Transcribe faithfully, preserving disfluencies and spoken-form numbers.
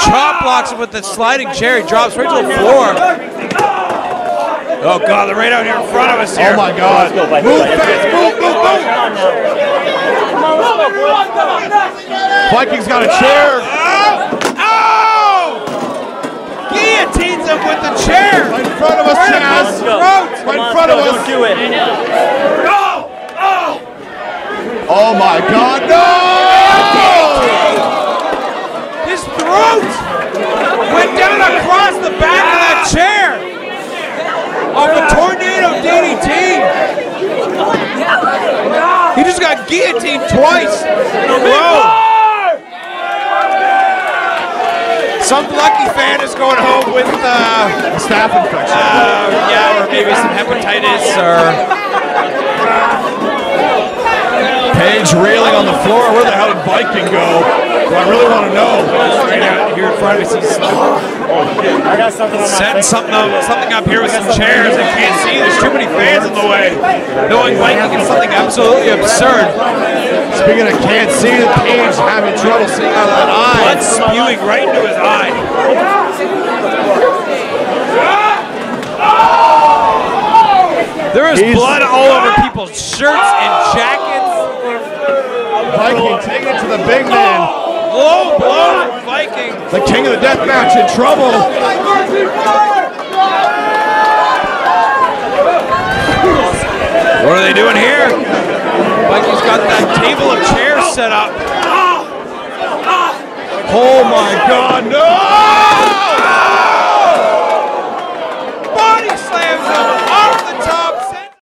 chop blocks him with the sliding chair. He drops right to the floor. Oh God, they're right out here in front of us here. Oh my God. Move fast, move, move, move. Vikings got a chair. Oh! Oh! Guillotines him with the chair. Right in front of us, Right Chaz. throat. Right in front of us. Don't do it. Oh! Oh! Oh my God, no! His throat went down across the back of that chair off a tornado D D T. He just got guillotined twice in a row. Some lucky fan is going home with uh, A staph infection. uh, yeah, or maybe some hepatitis or. Page reeling on the floor. Where the hell did Viking go? Well, I really want to know. Right out here in front of us, he's I got something on my setting face. something up, something up here with some chairs. I can't see. There's too many fans in the way. Knowing Viking is something absolutely absurd. Speaking of can't see, the Page having trouble seeing out of that eye. Blood spewing right into his eye. There is He's- blood all over people's shirts and jackets. Viking taking it to the big man. Low blow from Viking. The king of the death match in trouble. What are they doing here? Viking's got that table of chairs set up. Oh my God, no!